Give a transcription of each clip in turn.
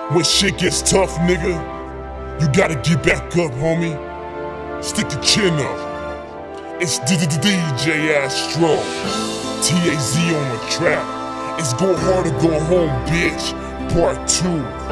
When shit gets tough, nigga, you gotta get back up, homie. Stick your chin up. It's DJ Astro, TAZ on the trap. It's go hard or go home, bitch. Part 2.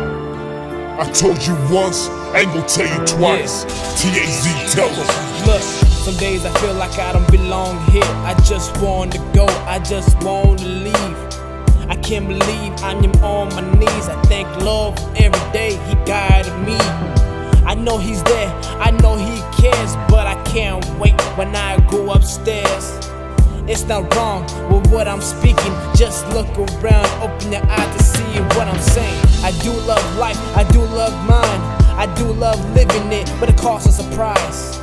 I told you once, I ain't gon' tell you twice. TAZ, tell us. Look, some days I feel like I don't belong here. I just want to go, I just want to leave. I can't believe I am on my knees. I thank Lord every day He guided me. I know He's there, I know He cares, but I can't wait when I go upstairs. It's not wrong with what I'm speaking. Just look around, open your eyes to see what I'm saying. I do love life, I do love mine. I do love living it, but it costs us a price.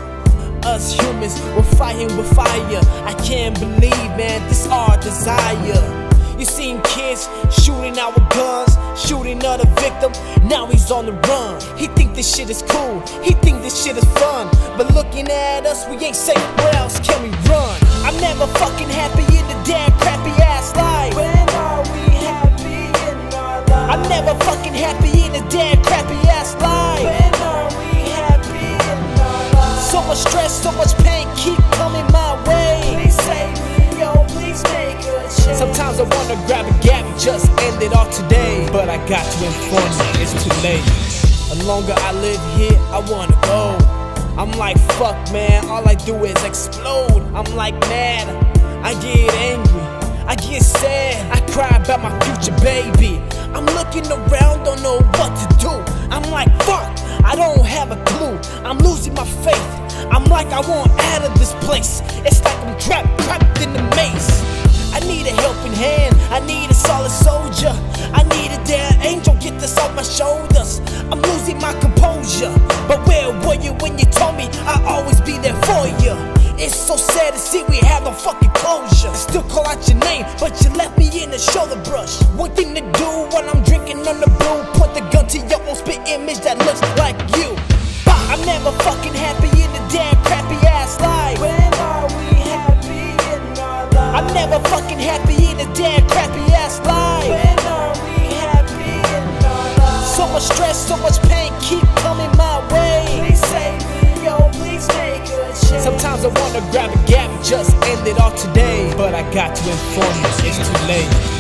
Us humans, we're fighting with fire. I can't believe, man, this our desire. You seen kids shooting our guns, shooting other victim. Now he's on the run. He think this shit is cool, he think this shit is fun. But looking at us, we ain't safe. Where else can we run? I'm never fucking happy in the damn crappy ass life. When are we happy in our life? I'm never fucking happy in the damn crappy ass life. When are we happy in our life? So much stress, so much pain keep coming my way. Please save me, yo, please make a change. Sometimes I wanna grab a gap and just end it all today, but I got to inform you, it's too late. The longer I live here, I wanna go. I'm like, fuck, man, all I do is explode. I'm like mad, I get angry, I get sad, I cry about my future baby. I'm looking around, don't know what to do. I'm like, fuck, I don't have a clue. I'm losing my faith, I'm like, I want out of this place. It's like I'm trapped in the maze. I need a helping hand, I need a solid soldier. I need a damn angel, get this off my shoulders. I'm losing my composure, but where were you when you told me I'd always be there for you? It's so sad to see we have no fucking closure. Still call out your name, but you left me in the shoulder brush. One thing to do when I'm drinking on the brew, point the gun to your own spit image that looks like you. I'm never fucking happy in the damn crappy ass life. When are we happy in our life? I'm never fucking happy in the damn crappy ass life. When are we happy in our life? So much stress, so much pain keep coming my way. Please save me, yo, please make a change. Sometimes I wanna grab a gap and just end it all today, but I got to inform you, it's too late.